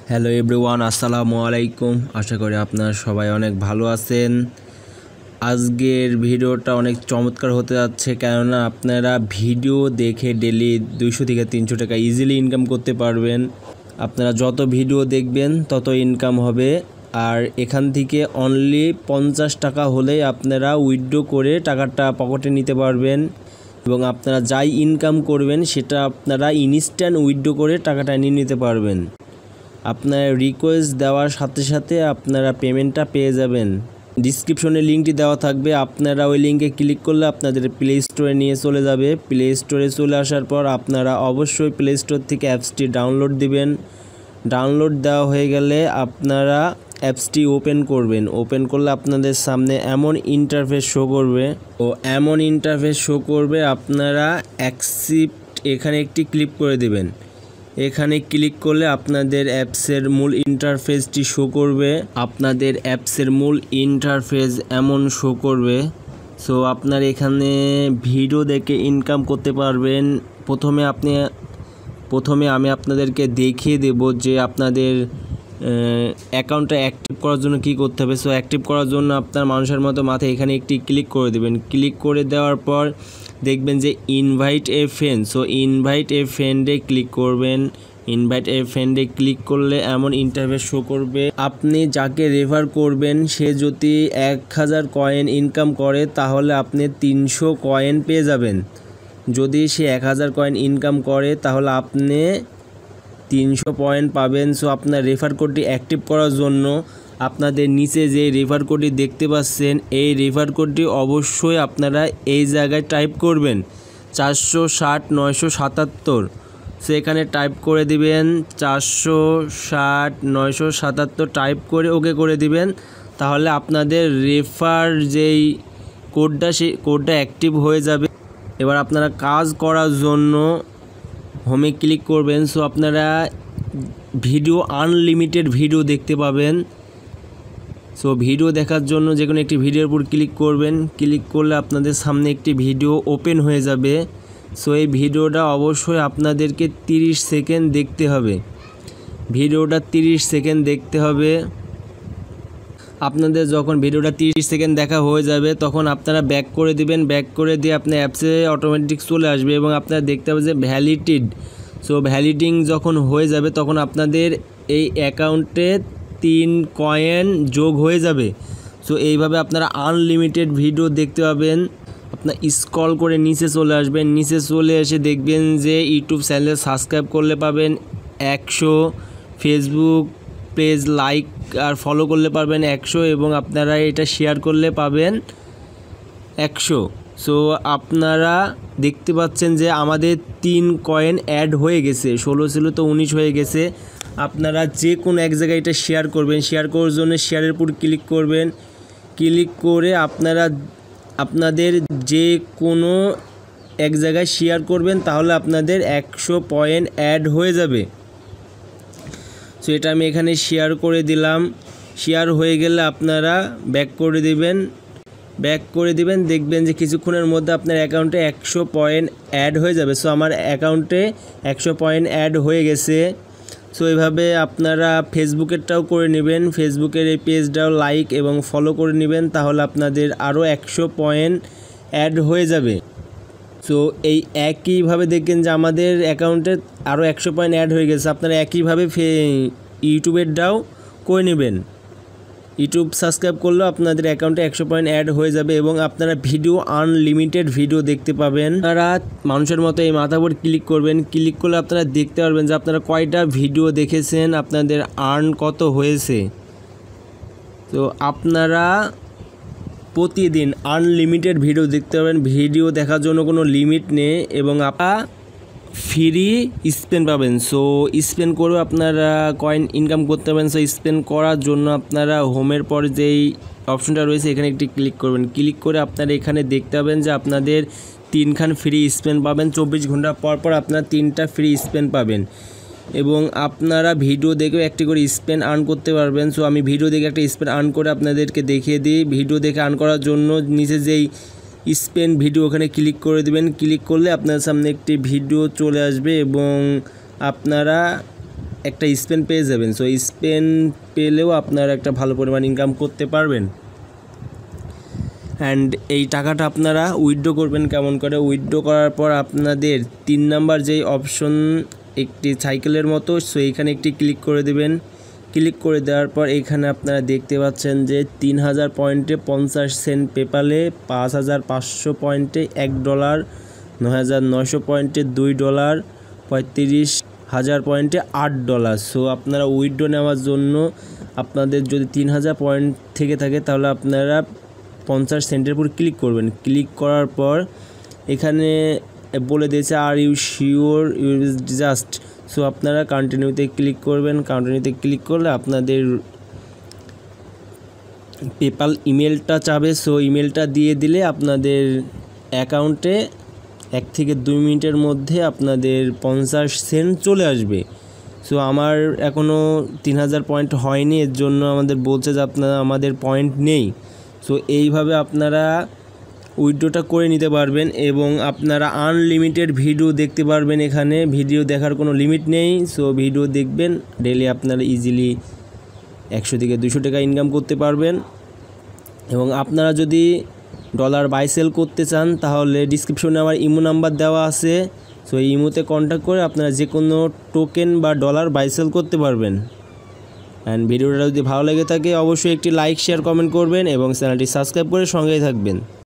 Hello everyone, আসসালামু আলাইকুম। আশা করি আপনারা সবাই অনেক ভালো আছেন। আজকের ভিডিওটা অনেক চমৎকার হতে যাচ্ছে, কেননা আপনারা ভিডিও দেখে ডেলি 200 থেকে 300 টাকা ইজিলি ইনকাম করতে পারবেন। আপনারা যত ভিডিও দেখবেন তত ইনকাম হবে। আর এখান থেকে অনলি 50 টাকা হলেই আপনারা উইথড্র করে টাকাটা পকেটে নিতে পারবেন এবং আপনারা যাই ইনকাম করবেন সেটা আপনারা ইনস্ট্যান্ট উইথড্র করে টাকাটা নিয়ে নিতে পারবেন। আপনার রিকোয়েস্ট দেওয়ার সাথে সাথে আপনারা পেমেন্টটা পেয়ে যাবেন। ডিসক্রিপশনে লিঙ্কটি দেওয়া থাকবে, আপনারা ওই লিঙ্কে ক্লিক করলে আপনাদের প্লে স্টোরে নিয়ে চলে যাবে। প্লে স্টোরে চলে আসার পর আপনারা অবশ্যই প্লে স্টোর থেকে অ্যাপসটি ডাউনলোড দিবেন। ডাউনলোড দেওয়া হয়ে গেলে আপনারা অ্যাপসটি ওপেন করবেন। ওপেন করলে আপনাদের সামনে এমন ইন্টারফেস শো করবে আপনারা অ্যাকসেপ্ট এখানে একটি ক্লিক করে দেবেন। এখানে ক্লিক করলে আপনাদের অ্যাপসের মূল ইন্টারফেসটি শো করবে। আপনাদের অ্যাপসের মূল ইন্টারফেস এমন শো করবে। সো আপনার এখানে ভিডিও দেখে ইনকাম করতে পারবেন। প্রথমে আমি আপনাদেরকে দেখিয়ে দেব যে আপনাদের অ্যাকাউন্টটা অ্যাক্টিভ করার জন্য কি করতে হবে। সো অ্যাক্টিভ করার জন্য আপনার মানুষের মতো মাথায় এখানে একটি ক্লিক করে দেবেন। ক্লিক করে দেওয়ার পর দেখবেন যে invite a friend. So invite a ফ্রেন্ডে ক্লিক করবেন। ইনভাইট এ ফ্রেন্ডে ক্লিক করলে এমন ইন্টারফেস শো করবে। আপনি যাকে রেফার করবেন সে যদি 1000 কয়েন ইনকাম করে তাহলে আপনি 300 কয়েন পেয়ে যাবেন। যদি সে 1000 কয়েন ইনকাম করে তাহলে আপনি 300 পয়েন্ট পাবেন। সো আপনার রেফার কোডটি অ্যাক্টিভ করার জন্য আপনাদের নিচে যে রেফার কোডটি দেখতে পাচ্ছেন, এই রেফার কোডটি অবশ্যই আপনারা এই জায়গায় টাইপ করবেন 460 977। সো এখানে টাইপ করে দিবেন 460 977, টাইপ করে ওকে করে দিবেন। তাহলে আপনাদের রেফার যেই কোডটা সেই কোডটা অ্যাক্টিভ হয়ে যাবে। এবার আপনারা কাজ করার জন্য হোমে ক্লিক করবেন। সো আপনারা ভিডিও আনলিমিটেড ভিডিও দেখতে পাবেন। সো ভিডিও দেখার জন্য যে কোনো একটি ভিডিওর উপর ক্লিক করবেন। ক্লিক করলে আপনাদের সামনে একটি ভিডিও ওপেন হয়ে যাবে। সো এই ভিডিওটা অবশ্যই আপনাদেরকে 30 সেকেন্ড দেখতে হবে। ভিডিওটা 30 সেকেন্ড দেখতে হবে। আপনাদের যখন ভিডিওটা 30 সেকেন্ড দেখা হয়ে যাবে তখন আপনারা ব্যাক করে দিবেন। ব্যাক করে দিয়ে আপনার অ্যাপসে অটোমেটিক চলে আসবে এবং আপনারা দেখতে পাবেন যে ভ্যালিডেড। সো ভ্যালিডিং যখন হয়ে যাবে তখন আপনাদের এই অ্যাকাউন্টে 3 কয়েন যোগ হয়ে যাবে। সো এইভাবে আপনারা আনলিমিটেড ভিডিও দেখতে পাবেন। আপনার স্ক্রল করে নিচে চলে আসবেন। নিচে চলে এসে দেখবেন যে ইউটিউব চ্যানেল সাবস্ক্রাইব করলে পাবেন 100, ফেসবুক পেজ লাইক আর ফলো করলে পাবেন 100 এবং আপনারা এটা শেয়ার করলে পাবেন 100। সো আপনারা দেখতে পাচ্ছেন যে আমাদের 3 কয়েন অ্যাড হয়ে গেছে। 16 ছিল তো 19 হয়ে গেছে। আপনারা যে কোনো এক জায়গায় এটা শেয়ার করবেন। শেয়ার করার জন্য শেয়ারের উপর ক্লিক করবেন। ক্লিক করে আপনারা আপনাদের যে কোনো এক জায়গায় শেয়ার করবেন, তাহলে আপনাদের 100 পয়েন্ট অ্যাড হয়ে যাবে। সো এটা আমি এখানে শেয়ার করে দিলাম। শেয়ার হয়ে গেলে আপনারা ব্যাক করে দিবেন। দেখবেন যে কিছুক্ষণের মধ্যে আপনার অ্যাকাউন্টে 100 পয়েন্ট অ্যাড হয়ে যাবে। সো আমার অ্যাকাউন্টে 100 পয়েন্ট অ্যাড হয়ে গেছে। সো এইভাবে আপনারা ফেসবুকেরটাও করে নেবেন। ফেসবুকের এই পেজটাও লাইক এবং ফলো করে নেবেন, তাহলে আপনাদের আরও 100 পয়েন্ট অ্যাড হয়ে যাবে। সো এই একইভাবে দেখবেন যে আমাদের অ্যাকাউন্টে আরও 100 পয়েন্ট অ্যাড হয়ে গেছে। আপনারা একইভাবে ইউটিউবেরটাও করে নেবেন। ইউটিউব সাবস্ক্রাইব করলেও আপনাদের অ্যাকাউন্টে 100 পয়েন্ট অ্যাড হয়ে যাবে এবং আপনারা ভিডিও আনলিমিটেড ভিডিও দেখতে পাবেন। আপনারা মানুষের মতো এই মাথার উপর ক্লিক করবেন। ক্লিক করলে আপনারা দেখতে পারবেন যে আপনারা কয়টা ভিডিও দেখেছেন, আপনাদের আর্ন কত হয়েছে। তো আপনারা প্রতিদিন আনলিমিটেড ভিডিও দেখতে পাবেন। ভিডিও দেখার জন্য কোনো লিমিট নেই এবং আপনারা ফ্রি স্পেন পাবেন। সো স্পেন করেও আপনারা কয়েন ইনকাম করতে পারবেন। সো স্পেন করার জন্য আপনারা হোমের পর যেই অপশনটা রয়েছে এখানে একটি ক্লিক করবেন। ক্লিক করে আপনারা এখানে দেখতে পাবেন যে আপনাদের 3খান ফ্রি স্পেন পাবেন। 24 ঘন্টা পর পর আপনারা 3টা ফ্রি স্পেন পাবেন এবং আপনারা ভিডিও দেখেও একটি করে স্পেন আর্ন করতে পারবেন। সো আমি ভিডিও দেখে একটা স্পেন আর্ন করে আপনাদেরকে দেখিয়ে দিই। ভিডিও দেখে আর্ন করার জন্য নিচে যেই স্পেন ভিডিও ওখানে ক্লিক করে দেবেন। ক্লিক করলে আপনার সামনে একটি ভিডিও চলে আসবে এবং আপনারা একটা স্পেন পেয়ে যাবেন। সো স্পেন পেলেও আপনারা একটা ভালো পরিমাণ ইনকাম করতে পারবেন। অ্যান্ড এই টাকাটা আপনারা উইথড্র করবেন কেমন করে? উইথড্র করার পর আপনাদের 3 নাম্বার যেই অপশন একটি সাইকেলের মতো, সো এইখানে একটি ক্লিক করে দেবেন। ক্লিক করে দেওয়ার পর এখানে আপনারা দেখতে পাচ্ছেন যে 3000 পয়েন্টে 50 সেন্ট পেপালে, 5500 পয়েন্টে $1, 9900 পয়েন্টে $2, 35000 পয়েন্টে $8। সো আপনারা উইথড্র নেওয়ার জন্য আপনাদের যদি 3000 পয়েন্ট থেকে থাকে তাহলে আপনারা 50 সেন্টের উপর ক্লিক করবেন। ক্লিক করার পর এখানে বলে দিয়েছে are you sure you just, so আপনারা কন্টিনিউতে ক্লিক করবেন। কন্টিনিউতে ক্লিক করলে আপনাদের পেপাল ইমেলটা চাবে, সো ইমেলটা দিয়ে দিলে আপনাদের অ্যাকাউন্টে 1 থেকে 2 মিনিটের মধ্যে আপনাদের 50 সেন্ট চলে আসবে। সো আমার এখনও 3000 পয়েন্ট হয়নি, এর জন্য আমাদের বলছে যে আমাদের পয়েন্ট নেই। সো এইভাবে আপনারা উইথড্রটা করে নিতে পারবেন এবং আপনারা আনলিমিটেড ভিডিও দেখতে পারবেন। এখানে ভিডিও দেখার কোনো লিমিট নেই। সো ভিডিও দেখবেন, ডেইলি আপনারা ইজিলি 100 থেকে 200 টাকা ইনকাম করতে পারবেন। এবং আপনারা যদি ডলার বাই সেল করতে চান তাহলে ডিসক্রিপশনে আমার ইমো নাম্বার দেওয়া আছে। সো এই ইমোতে কন্ট্যাক্ট করে আপনারা যে কোনো টোকেন বা ডলার বাই সেল করতে পারবেন। অ্যান্ড ভিডিওটা যদি ভালো লেগে থাকে অবশ্যই একটি লাইক, শেয়ার, কমেন্ট করবেন এবং চ্যানেলটি সাবস্ক্রাইব করে সঙ্গেই থাকবেন।